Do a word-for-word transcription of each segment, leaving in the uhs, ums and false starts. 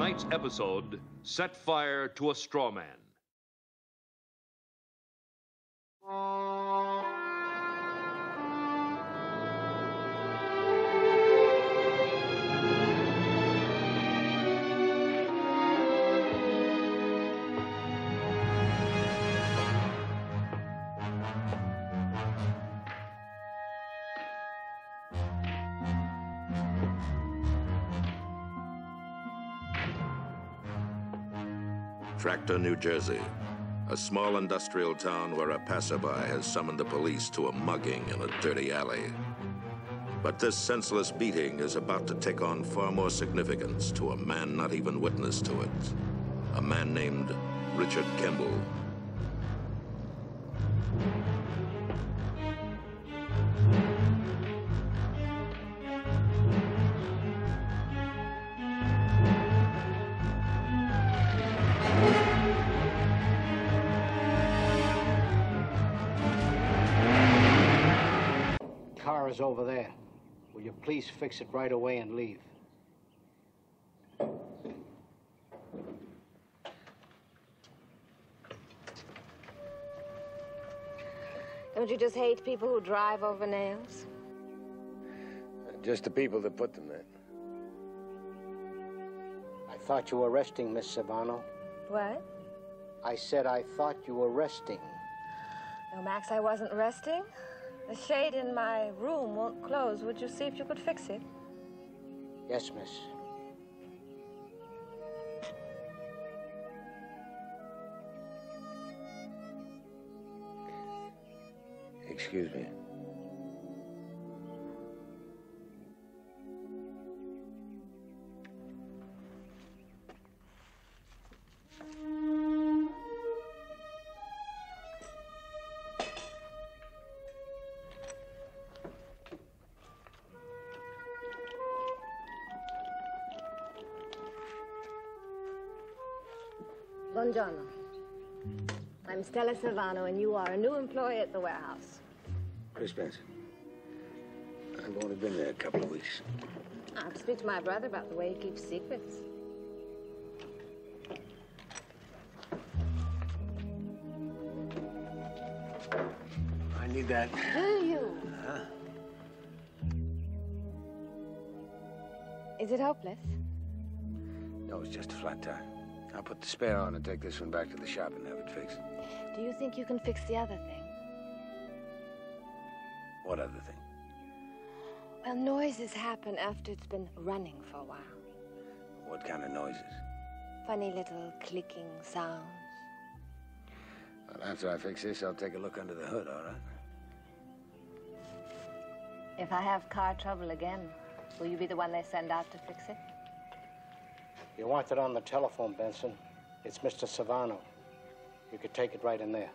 tonight's episode, Set Fire to a Straw Man. Tractor, New Jersey, a small industrial town where a passerby has summoned the police to a mugging in a dirty alley. But this senseless beating is about to take on far more significance to a man not even witness to it. A man named Richard Kimball. Is over there. Will you please fix it right away and leave? Don't you just hate people who drive over nails? Just the people that put them there. I thought you were resting, Miss Savano. What? I said I thought you were resting. No, Max, I wasn't resting. The shade in my room won't close. Would you see if you could fix it? Yes, miss. Excuse me. Buongiorno. I'm Stella Silvano, and you are a new employee at the warehouse. Chris Benson. I've only been there a couple of weeks. I have to speak to my brother about the way he keeps secrets. I need that. Do you? Huh? Is it hopeless? No, it's just a flat tire. I'll put the spare on and take this one back to the shop and have it fixed. Do you think you can fix the other thing? What other thing? Well, noises happen after it's been running for a while. What kind of noises? Funny little clicking sounds. Well, after I fix this, I'll take a look under the hood, all right? If I have car trouble again, will you be the one they send out to fix it? You want it on the telephone, Benson. It's Mister Savano. You could take it right in there.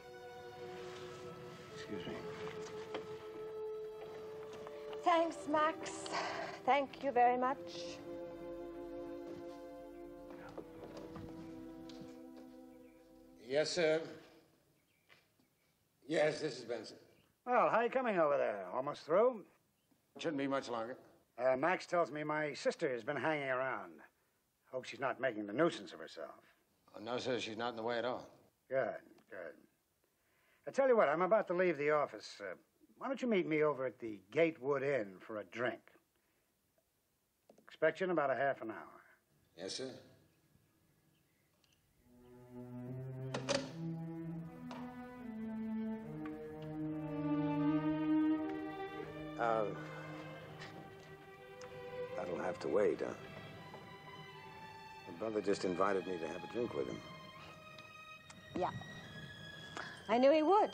Excuse me. Thanks, Max. Thank you very much. Yes, sir. Yes, this is Benson. Well, how you coming over there? Almost through? Shouldn't be much longer. Uh, Max tells me my sister has been hanging around. Hope she's not making the nuisance of herself. Oh, no, sir, she's not in the way at all. Good, good. I tell you what, I'm about to leave the office. Uh, why don't you meet me over at the Gatewood Inn for a drink? Expect you in about a half an hour. Yes, sir. Uh, that'll have to wait, huh? My brother just invited me to have a drink with him. Yeah. I knew he would.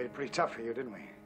Made it pretty tough for you, didn't we?